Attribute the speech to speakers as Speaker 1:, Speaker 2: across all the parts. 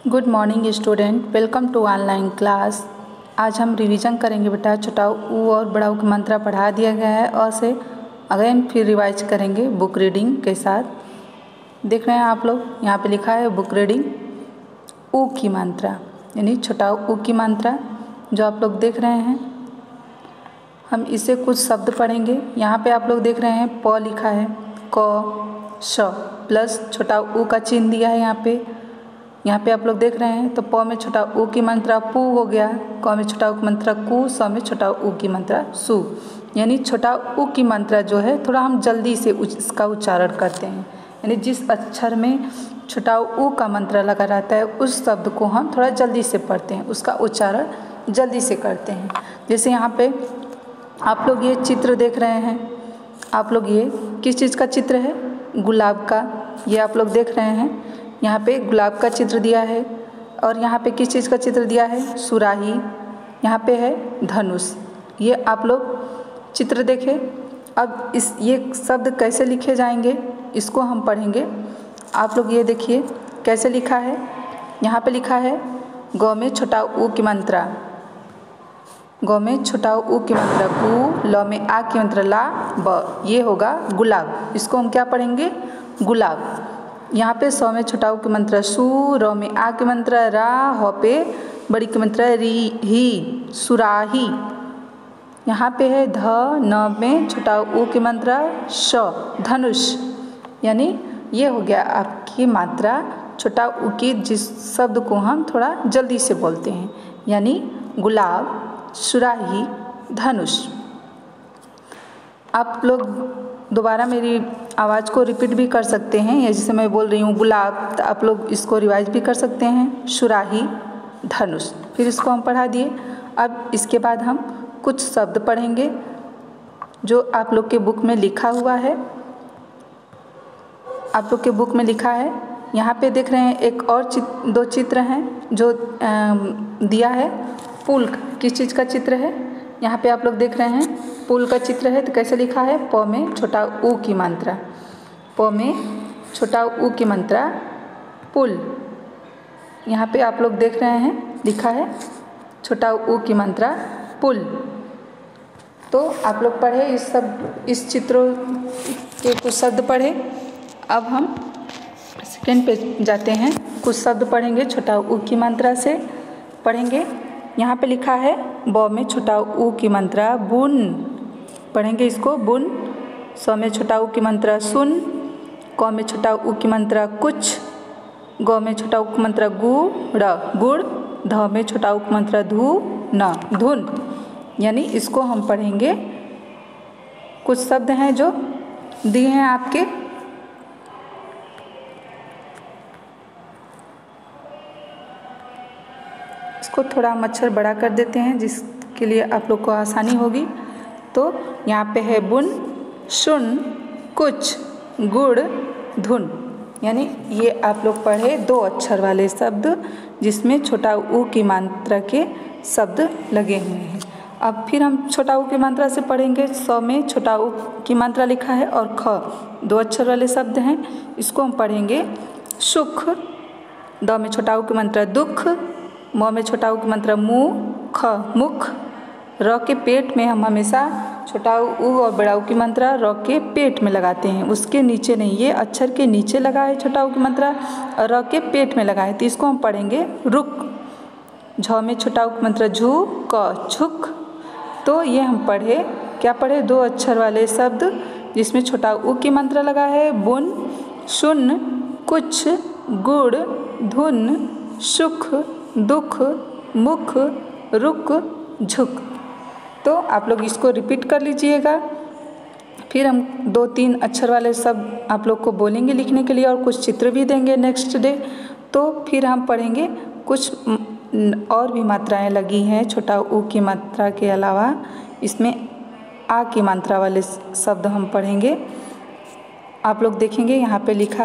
Speaker 1: Good morning student, welcome to online class. आज हम revision करेंगे बेटा। छोटा ऊ और बड़ा ऊ की मात्रा पढ़ा दिया गया है और से अगेन फिर रिवाइज करेंगे बुक रीडिंग के साथ। देख रहे हैं आप लोग, यहाँ पे लिखा है बुक रीडिंग ऊ की मात्रा, यानी छोटा ऊ की मात्रा जो आप लोग देख रहे हैं। हम इसे कुछ शब्द पढ़ेंगे। यहाँ पे आप लोग देख रहे हैं प लिखा है, क श प्लस छोटा ऊ का चिन्ह दिया है यहाँ पे आप लोग देख रहे हैं। तो प में छोटा ऊ की मात्रा पू हो गया, क में छोटा ऊ की मात्रा कू, स में छोटा ऊ की मात्रा सु। यानी छोटा ऊ की मात्रा जो है थोड़ा हम जल्दी से इसका उच्चारण करते हैं, यानी जिस अक्षर में छोटा ऊ का मात्रा लगा रहता है उस शब्द को हम थोड़ा जल्दी से पढ़ते हैं, उसका उच्चारण जल्दी से करते हैं। जैसे यहाँ पे आप लोग ये चित्र देख रहे हैं, आप लोग ये किस चीज़ का चित्र है? गुलाब का। ये आप लोग देख रहे हैं, यहाँ पे गुलाब का चित्र दिया है और यहाँ पे किस चीज़ का चित्र दिया है? सुराही। यहाँ पे है धनुष। ये आप लोग चित्र देखें। अब ये शब्द कैसे लिखे जाएंगे इसको हम पढ़ेंगे। आप लोग ये देखिए कैसे लिखा है। यहाँ पे लिखा है ग में छोटा ऊ की मात्रा, ग में छोटा ऊ की मात्रा गु, ल में आ की मात्रा ला, ब। ये होगा गुलाब। इसको हम क्या पढ़ेंगे? गुलाब। यहाँ पे स में छोटा ऊ की मात्रा सु, र में आ की मात्रा रा, ह पे बड़ी की मात्रा री ही, सुराही। यहाँ पे है ध, न में छोटा ऊ की मात्रा श, धनुष। यानी ये हो गया आपकी मात्रा छोटा ऊ की, जिस शब्द को हम थोड़ा जल्दी से बोलते हैं, यानी गुलाब, सुराही, धनुष। आप लोग दोबारा मेरी आवाज़ को रिपीट भी कर सकते हैं, या जैसे मैं बोल रही हूँ गुलाब, तो आप लोग इसको रिवाइज भी कर सकते हैं, सुराही, धनुष। फिर इसको हम पढ़ा दिए। अब इसके बाद हम कुछ शब्द पढ़ेंगे जो आप लोग के बुक में लिखा हुआ है। आप लोग के बुक में लिखा है, यहाँ पे देख रहे हैं एक और दो चित्र हैं जो दिया है। पुल किस चीज़ का चित्र है? यहाँ पे आप लोग देख रहे हैं पुल का चित्र है। तो कैसे लिखा है? प में छोटा ऊ की मात्रा, प में छोटा ऊ की मात्रा पुल। यहाँ पे आप लोग देख रहे हैं लिखा है छोटा ऊ की मात्रा पुल। तो आप लोग पढ़े इस चित्रों के कुछ शब्द पढ़े। अब हम सेकेंड पे जाते हैं, कुछ शब्द पढ़ेंगे छोटा ऊ की मात्रा से पढ़ेंगे। यहाँ पे लिखा है ब में छोटा ऊ की मात्रा बुन, पढ़ेंगे इसको बुन। स में छोटा ऊ की मात्रा सुन, क में छोटा ऊ की मात्रा कुछ, ग में छोटा ऊ की मात्रा गु, र गुड़, ध में छोटा ऊ की मात्रा धु, न धुन। यानी इसको हम पढ़ेंगे। कुछ शब्द हैं जो दिए हैं आपके। इसको थोड़ा मच्छर बड़ा कर देते हैं जिसके लिए आप लोग को आसानी होगी। तो यहाँ पे है बुन, सुन, कुछ, गुड़, धुन। यानी ये आप लोग पढ़े दो अक्षर वाले शब्द जिसमें छोटा ऊ की मात्रा के शब्द लगे हुए हैं। अब फिर हम छोटा ऊ की मात्रा से पढ़ेंगे। स में छोटा ऊ की मात्रा लिखा है और ख, दो अक्षर वाले शब्द हैं। इसको हम पढ़ेंगे सुख। द में छोटा ऊ की मात्रा दुख, म में छोटा ऊ की मात्रा मुँह, ख मुख। र के पेट में हम हमेशा छोटा ऊ और बड़ा ऊ की मात्रा र के पेट में लगाते हैं, उसके नीचे नहीं। ये अक्षर के नीचे लगा है छोटा ऊ की मात्रा और र के पेट में लगा है। तो इसको हम पढ़ेंगे रुक। झ में छोटा ऊ की मात्रा झू, क झुक। तो ये हम पढ़े, क्या पढ़े? दो अक्षर वाले शब्द जिसमें छोटा ऊ की मात्रा लगा है। बुन, सुन, कुछ, गुड़, धुन, सुख, दुख, मुख, रुक, झुक। तो आप लोग इसको रिपीट कर लीजिएगा। फिर हम दो तीन अक्षर वाले शब्द आप लोग को बोलेंगे लिखने के लिए और कुछ चित्र भी देंगे नेक्स्ट डे। तो फिर हम पढ़ेंगे कुछ और भी मात्राएं लगी हैं छोटा ऊ की मात्रा के अलावा। इसमें आ की मात्रा वाले शब्द हम पढ़ेंगे। आप लोग देखेंगे यहाँ पे लिखा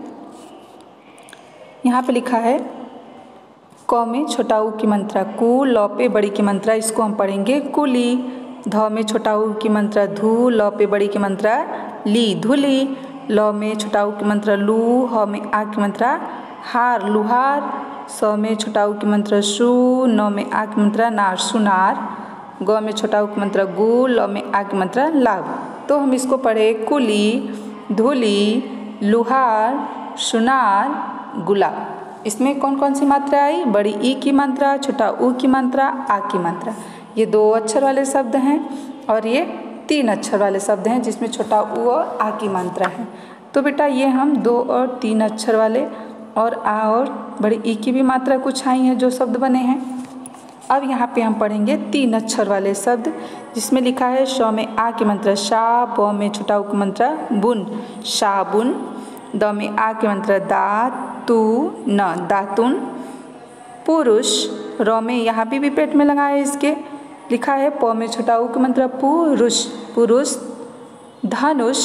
Speaker 1: है क में छोटा ऊ की मात्रा कु, ल पे बड़ी की मात्रा, इसको हम पढ़ेंगे कुली। ध में छोटा ऊ की मात्रा धू, ल पे बड़ी की मात्रा ली, धुली। ल में छोटा ऊ की मात्रा लू, ह में आ की मात्रा हार लुहार, स में छोटा ऊ की मात्रा सु, न में आ की मात्रा नार सुनार, ग में छोटा ऊ की मात्रा गु, ल में आ की मात्रा लाभ। तो हम इसको पढ़े कुली, धूली, लुहार, सुनार, गुलाब। इसमें कौन कौन सी मात्रा आई? बड़ी ई की मात्रा, छोटा ऊ की मात्रा, आ की मात्रा। ये 2 अक्षर वाले शब्द हैं और ये 3 अक्षर वाले शब्द हैं जिसमें छोटा ऊ और आ की मात्रा है। तो बेटा ये हम 2 और 3 अक्षर वाले और आ और बड़ी ई की भी मात्रा कुछ आई हैं जो शब्द बने हैं। अब यहाँ पे हम पढ़ेंगे 3 अक्षर वाले शब्द जिसमें लिखा है श में आ की मात्रा शा, ब में छोटा ऊ की मात्रा बुन शाबुन, द में आ की मात्रा दा, तू न दातुन, पुरुष, र में यहाँ भी पेट में लगा है इसके लिखा है प में छोटा ऊ की मात्रा पुरुष पुरुष, धनुष,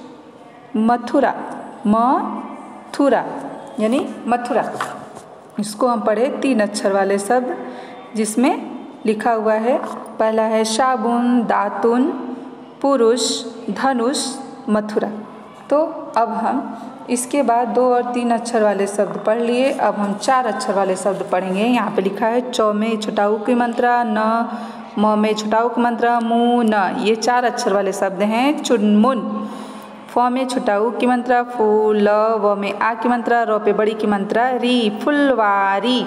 Speaker 1: मथुरा मथुरा यानी मथुरा। इसको हम पढ़े 3 अक्षर वाले शब्द जिसमें लिखा हुआ है पहला है साबुन, दातुन, पुरुष, धनुष, मथुरा। तो अब हम इसके बाद 2 और 3 अक्षर वाले शब्द पढ़ लिए। अब हम 4 अक्षर वाले शब्द पढ़ेंगे। यहाँ पे लिखा है चौ में छोटा ऊ की मात्रा न, म में छोटा ऊ की मात्रा मु, न। ये 4 अक्षर वाले शब्द हैं चुनमुन। फ में छोटा ऊ की मात्रा फूल, ल, व में आ की मात्रा, र पे बड़ी की मात्रा री फुलवारी।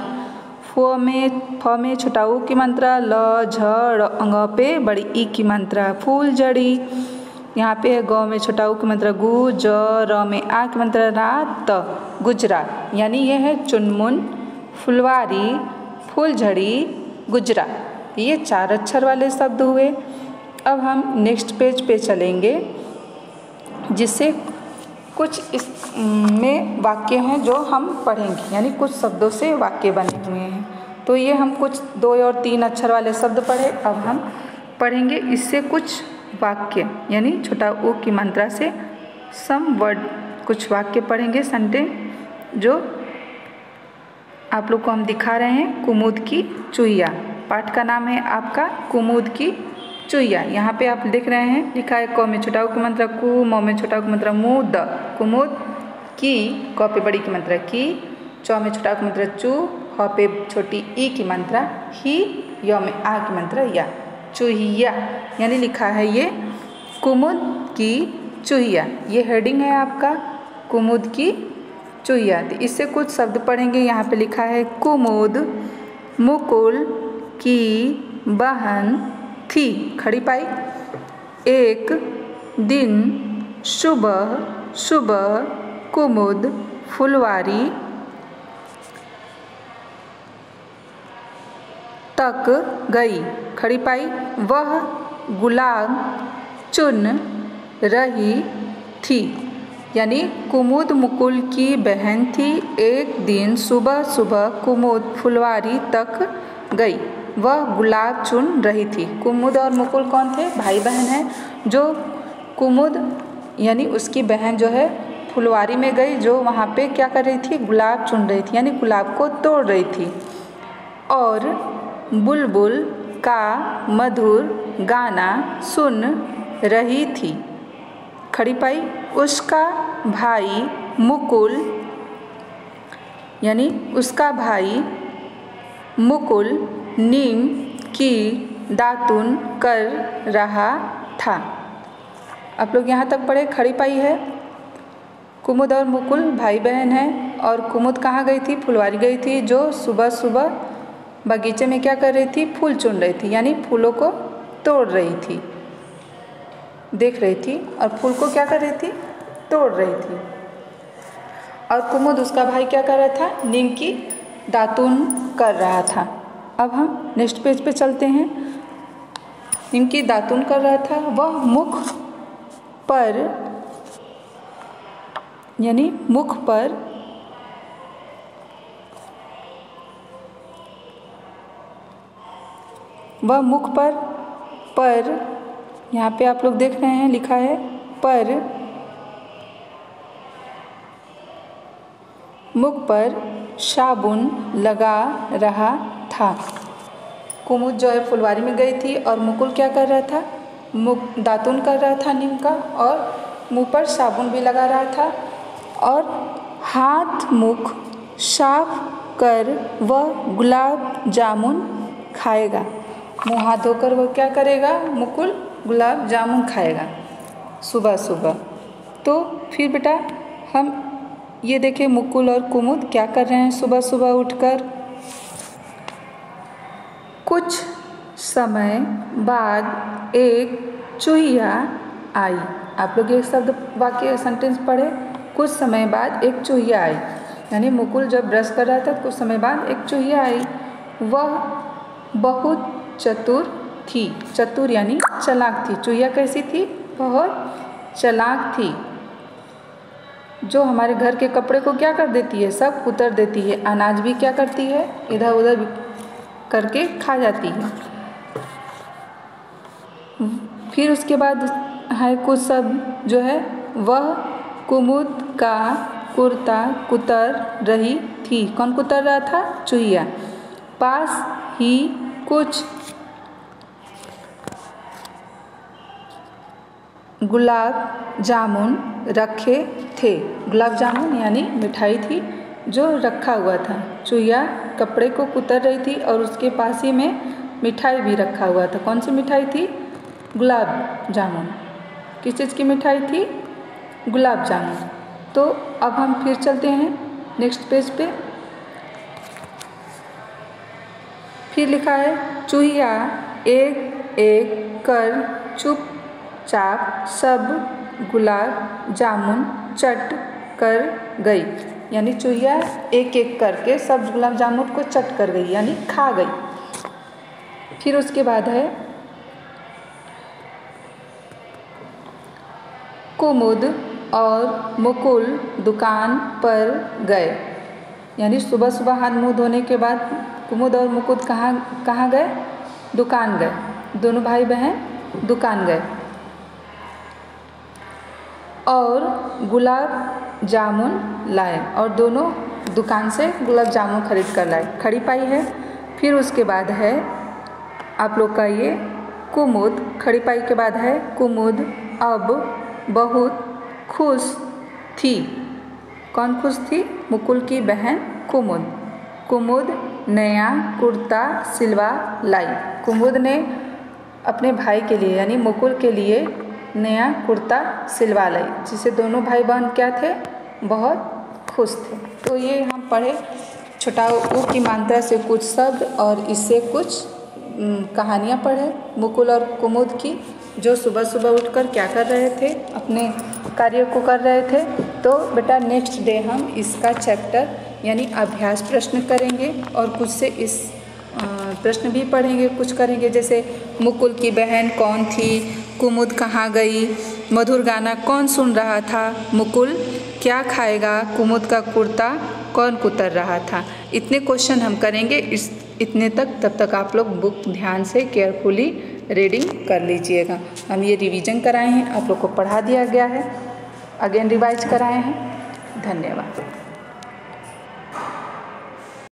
Speaker 1: फ में छोटा ऊ की मात्रा ल, झ, ङ पे बड़ी ई की मात्रा फूलझड़ी। यहाँ पे है ग में छोटा ऊ की मात्रा गु, ज, र में आ की मात्रा रात गुजरात। यानी यह है चुनमुन, फुलवारी, फूलझड़ी, गुजरात। ये 4 अक्षर वाले शब्द हुए। अब हम नेक्स्ट पेज पे चलेंगे जिससे कुछ इसमें वाक्य हैं जो हम पढ़ेंगे, यानी कुछ शब्दों से वाक्य बने हुए हैं। तो ये हम कुछ 2 और 3 अक्षर वाले शब्द पढ़े। अब हम पढ़ेंगे इससे कुछ वाक्य, यानी छोटा ऊ की मात्रा से सम वर्ड कुछ वाक्य पढ़ेंगे सेंटेंस जो आप लोग को हम दिखा रहे हैं। कुमुद की चुहिया, पाठ का नाम है आपका कुमुद की चुहिया। यहाँ पे आप देख रहे हैं लिखा है क में छोटा ऊ की मात्रा कु, म में छोटा ऊ की मात्रा मु, द कुमुद की, क पे बड़ी की मात्रा की, च में छोटा ऊ की मात्रा चू, ह पे छोटी ई की मात्रा ही, य में आ की मात्रा या, चुहिया। यानी लिखा है ये कुमुद की चुहिया। ये हेडिंग है आपका कुमुद की चुहिया। तो इससे कुछ शब्द पढ़ेंगे। यहाँ पे लिखा है कुमुद मुकुल की बहन थी, खड़ी पाई। एक दिन सुबह सुबह कुमुद फुलवारी तक गई, खड़ी पाई। वह गुलाब चुन रही थी, यानी कुमुद मुकुल की बहन थी। एक दिन सुबह सुबह कुमुद फुलवारी तक गई, वह गुलाब चुन रही थी। कुमुद और मुकुल कौन थे? भाई बहन हैं। जो कुमुद यानी उसकी बहन जो है फुलवारी में गई, जो वहाँ पे क्या कर रही थी? गुलाब चुन रही थी, यानी गुलाब को तोड़ रही थी। और बुलबुल का मधुर गाना सुन रही थी, खड़ी पाई। उसका भाई मुकुल यानी उसका भाई मुकुल नीम की दातुन कर रहा था। आप लोग यहाँ तक पढ़े, खड़ी पाई है। कुमुद और मुकुल भाई बहन हैं और कुमुद कहाँ गई थी? फुलवारी गई थी, जो सुबह सुबह बगीचे में क्या कर रही थी? फूल चुन रही थी, यानी फूलों को तोड़ रही थी, देख रही थी और फूल को क्या कर रही थी? तोड़ रही थी। और कुमुद उसका भाई क्या कर रहा था? नीम की दातुन कर रहा था। अब हम नेक्स्ट पेज पे चलते हैं। नीम की दातुन कर रहा था, वह मुख पर यानी मुख पर वह मुख पर यहाँ पे आप लोग देख रहे हैं लिखा है पर, मुख पर साबुन लगा रहा था। कुमुद जो है फुलवारी में गई थी और मुकुल क्या कर रहा था? मुख दातुन कर रहा था नीम का, और मुंह पर साबुन भी लगा रहा था और हाथ मुख साफ कर वह गुलाब जामुन खाएगा। मुंह हाथ धोकर वह क्या करेगा? मुकुल गुलाब जामुन खाएगा सुबह सुबह। तो फिर बेटा हम ये देखें मुकुल और कुमुद क्या कर रहे हैं सुबह सुबह उठकर। कुछ समय बाद एक चूहिया आई। आप लोग ये शब्द वाक्य सेंटेंस पढ़े। कुछ समय बाद एक चूहिया आई, यानी मुकुल जब ब्रश कर रहा था कुछ समय बाद एक चूहिया आई। वह बहुत चतुर थी। चतुर यानी चालाक थी। चूहिया कैसी थी? बहुत चालाक थी, जो हमारे घर के कपड़े को क्या कर देती है? सब उतर देती है। अनाज भी क्या करती है? इधर उधर करके खा जाती है। फिर उसके बाद है कुछ शब्द जो है, वह कुमुद का कुर्ता कुतर रही थी। कौन कुतर रहा था? चूहिया। पास ही कुछ गुलाब जामुन रखे थे। गुलाब जामुन यानी मिठाई थी जो रखा हुआ था। चूहिया कपड़े को कुतर रही थी और उसके पास ही में मिठाई भी रखा हुआ था। कौन सी मिठाई थी? गुलाब जामुन। किस चीज़ की मिठाई थी? गुलाब जामुन। तो अब हम फिर चलते हैं नेक्स्ट पेज पे। फिर लिखा है, चूहिया एक एक कर चुपचाप सब गुलाब जामुन चट कर गई। यानी चूहिया एक एक करके सब गुलाब जामुन को चट कर गई, यानी खा गई। फिर उसके बाद है, कुमुद और मुकुल दुकान पर गए। यानी सुबह सुबह हाथ मुँह धोने के बाद कुमुद और मुकुल कहाँ गए? दुकान गए। दोनों भाई बहन दुकान गए और गुलाब जामुन लाए, और दोनों दुकान से गुलाब जामुन खरीद कर लाए। खड़ी पाई है। फिर उसके बाद है आप लोग का ये कुमुद। खड़ी पाई के बाद है कुमुद अब बहुत खुश थी। कौन खुश थी? मुकुल की बहन कुमुद। कुमुद नया कुर्ता सिलवा लाई। कुमुद ने अपने भाई के लिए यानी मुकुल के लिए नया कुर्ता सिलवा लाई, जिससे दोनों भाई बहन क्या थे? बहुत खुश थे। तो ये हम पढ़े छोटा ऊ की मात्रा से कुछ शब्द और इससे कुछ कहानियाँ पढ़े मुकुल और कुमुद की, जो सुबह सुबह उठकर क्या कर रहे थे? अपने कार्य को कर रहे थे। तो बेटा नेक्स्ट डे हम इसका चैप्टर यानी अभ्यास प्रश्न करेंगे और कुछ से इस प्रश्न भी पढ़ेंगे, कुछ करेंगे। जैसे मुकुल की बहन कौन थी? कुमुद कहाँ गई? मधुर गाना कौन सुन रहा था? मुकुल क्या खाएगा? कुमुद का कुर्ता कौन कुतर रहा था? इतने क्वेश्चन हम करेंगे। इतने तब तक आप लोग बुक ध्यान से केयरफुली रीडिंग कर लीजिएगा। हम ये रिवीजन कराए हैं, आप लोग को पढ़ा दिया गया है, अगेन रिवाइज कराए हैं। धन्यवाद।